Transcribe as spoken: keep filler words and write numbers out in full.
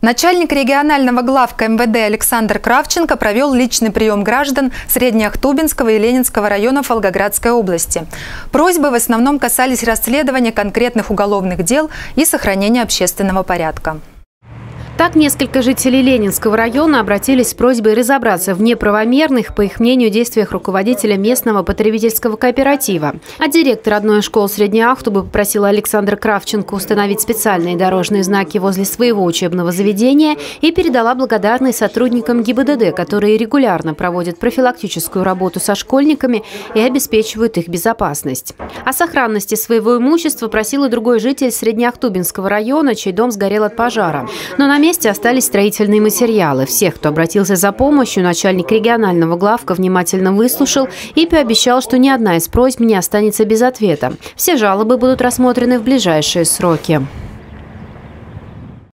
Начальник регионального главка эм вэ дэ Александр Кравченко провел личный прием граждан Среднеахтубинского и Ленинского районов Волгоградской области. Просьбы в основном касались расследования конкретных уголовных дел и сохранения общественного порядка. Так, несколько жителей Ленинского района обратились с просьбой разобраться в неправомерных, по их мнению, действиях руководителя местного потребительского кооператива. А директор одной из школ Средней Ахтубы попросила Александра Кравченко установить специальные дорожные знаки возле своего учебного заведения и передала благодарность сотрудникам гэ и бэ дэ дэ, которые регулярно проводят профилактическую работу со школьниками и обеспечивают их безопасность. О сохранности своего имущества просил и другой житель Среднеахтубинского района, чей дом сгорел от пожара. Но на На месте остались строительные материалы. Всех, кто обратился за помощью, начальник регионального главка внимательно выслушал и пообещал, что ни одна из просьб не останется без ответа. Все жалобы будут рассмотрены в ближайшие сроки.